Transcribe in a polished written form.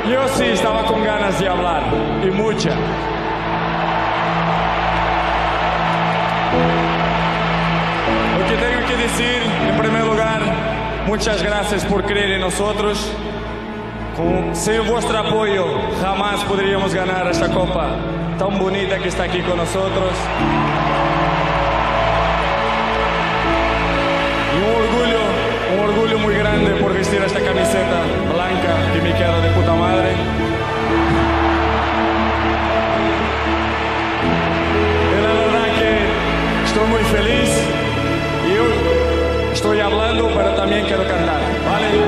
Yo sí estaba con ganas de hablar, y mucha. Lo que tengo que decir, en primer lugar, muchas gracias por creer en nosotros. Sin vuestro apoyo, jamás podríamos ganar esta copa tan bonita que está aquí con nosotros. Y un orgullo muy grande por vestir esta camiseta blanca que me queda de puta madre. Y la verdad que estoy muy feliz. Y yo estoy hablando, pero también quiero cantar, ¿vale?